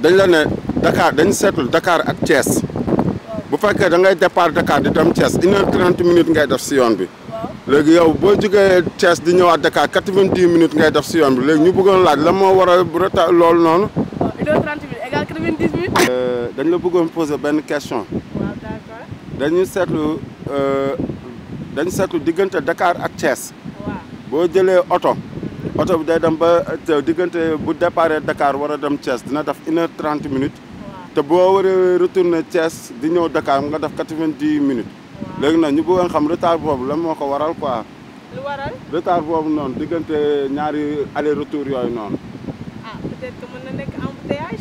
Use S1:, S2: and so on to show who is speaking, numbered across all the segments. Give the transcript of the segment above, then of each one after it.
S1: dañ la ne Dakar dañ seetlu Dakar ak Thiès bu fekkee da ngay départ Dakar di dem Thiès 1h30 minutes ngay def si yoon bi léegi yow boo jógee Thiès di ñëwaat Dakar 90 minutes ngay def si yoon bi léegi ñu bëggoon laaj la moo war a retard loolu noonu.
S2: 1h30 minutes égale 90 minutes.
S1: dañ la bëggoon poser benn question.
S2: waaw d'accord.
S1: dañu seetlu diggante Dakar ak Thiès.
S2: waaw
S1: boo jëlee oto bi day dem ba diggante bu départ Dakar war a dem Thiès dina def 1h30 minutes. te boo waree retourner Thiès di ñëw Dakar nga def 90 minutes. léegi nag ñu bëggoon xam retard boobu lan moo ko waral quoi.
S2: lu waral.
S1: retard boobu noonu diggante ñaari aller retour yooyu noonu.
S2: ah peut-être que mën na nekk embouteillage.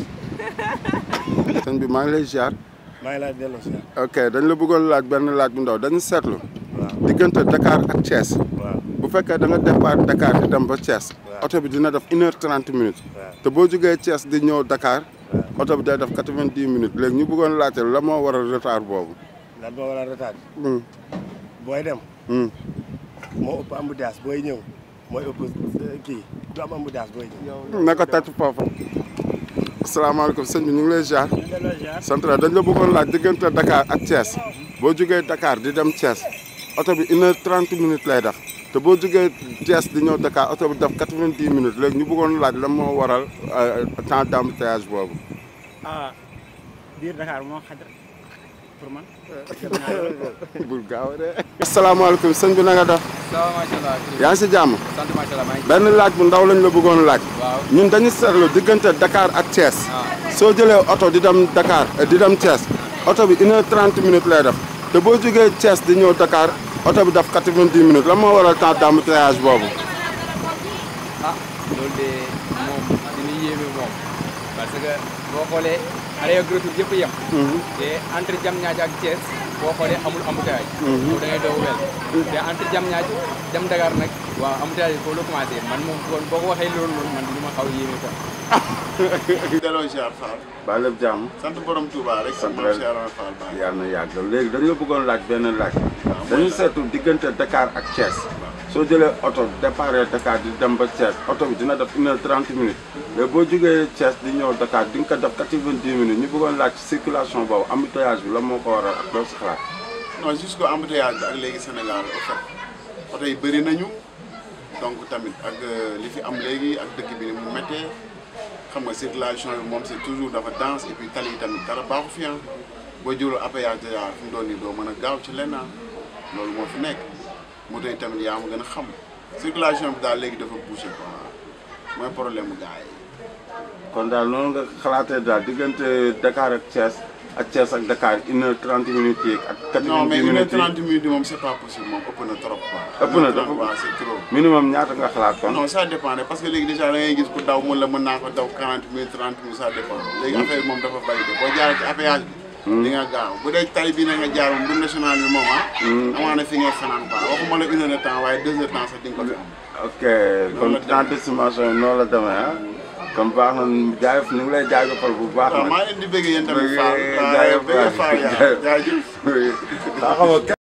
S1: sëñ bi maa ngi lay ziar.
S3: maa ngi lay delloo ziar.
S1: ok dañ la bëggoon laaj benn laaj bu ndaw dañu seetlu.
S3: waaw
S1: diggante Dakar ak Thiès.
S3: waaw
S1: bu fekkee da nga départ Dakar di dem ba Thiès. oto bi dina def 1h30 minutes. te boo jógee Thiès di ñëw Dakar. oto bi day def 90 minutes léegi ñu bëggoon laajte la moo waral retard boobu.
S3: lan moo waral retard. booy dem. moo ëpp embouteillage booy ñëw mooy ëpp kii du am embouteillage booy ñëw.
S1: na ko tàcc foofu. asalaamaaleykum sëñ bi ñu ngi lay ziar. sant dañ la bëggoon laaj diggante Dakar ak Thiès. boo jógee Dakar di dem Thiès oto bi 1h30 minutes lay def te boo jógee Thiès di ñëw Dakar oto bi def 90 minutes léegi ñu bëggoon laaj la moo waral temps d'embouteillage boobu.
S4: ah biir Dakar moo xaj pour man.
S1: bul gaaw de. asalaamaaleykum sëñ bi na nga def.
S5: salaamaaleykum.
S1: yaa ngi si jàmm.
S5: sant macha allah maa ngi.
S1: benn laaj bu ndaw lañ la bëggoon laaj.
S5: waaw
S1: ñun dañu seetlu diggante Dakar ak Thiès. soo jëlee oto di dem Dakar di dem Thiès oto bi 1h30 minutes lay def te boo jógee Thiès di ñëw Dakar oto bi def 90 minutes la moo waral temps d'embouteillage boobu.
S5: ah loolu de moom dina yéeme moom parce que boo xoolee aller ak retour yëpp yem. te entre Diamniadio ak Thiès boo xoolee amul embouteillage. boobu da ngay doog wel te entre Diamniadio dem Dakar nag waaw embouteillage yi foofu la commencé man moom kon boo ko waxee loolu noonu man li ma xaw a yéeme quoi.
S6: delloo ziar Fall.
S1: ba lépp jàmm.
S6: sant borom Touba rek.
S1: sant
S6: borom ziar Fall ba.
S1: yàlla na yàgg léegi dañu la bëggoon laaj benn laaj. dañu seetlu diggante Dakar ak Thiès. soo jëlee oto départ Dakar di dem ba Thiès oto bi dina def 1h30 minutes mais boo jógee Thiès di ñëw Dakar di nga ko def 90 minutes ñu bëggoon laaj circulation boobu embouteillage bi la moo ko waral ak loolu si xalaat.
S6: non jusqu'au embouteillage bi ak léegi Sénégal en fait oto yi bëri nañu donc tamit ak li fi am léegi ak dëkk bi ni mu méttee xam nga circulation bi moom c'est toujours dafa dense et puis tali yi tamit dara baaxu fi boo jëloo appayage déjà fi mu doon nii doo mën a gaaw ci lenn loolu moo fi nekk. moto yi tamit yaa ma gën a xam circulation bi daal léegi dafa bouché quoi mooy problème mu gars yi.
S1: kon daal noonu nga xalaatee daal diggante Dakar ak Thiès ak Thiès ak Dakar 1h30 minutes yi ak 90 minutes yi.
S6: non mais 1h30 minutes yi moom c'est pas possible moom ëpp na trop quoi.
S1: ëpp na dafa
S6: waaw c'est trop.
S1: minimum ñaata nga xalaat kon.
S6: non ça dépend parce que léegi déjà da ngay gis ku daw mën la mën naa ko daw 40 minutes 30 minutes ça dépend. léegi affaire bi moom dafa bari de boo jaaree ci appayage bi. di nga gaaw bu dee tali bii na nga jaar moom route nationale bi moom amaana fi ngay fanaan quoi waxuma la 1 heure de temps waaye 2 heures de temps sax di nga ko fi am.
S1: ok kon temps d'estimation yi noonu la demee kon baax na gars yi ñu ngi lay jaajëfal bu baax.
S6: waaw maa leen di bëgg yéen tamit Fall. jaajëf Fall jaajëf.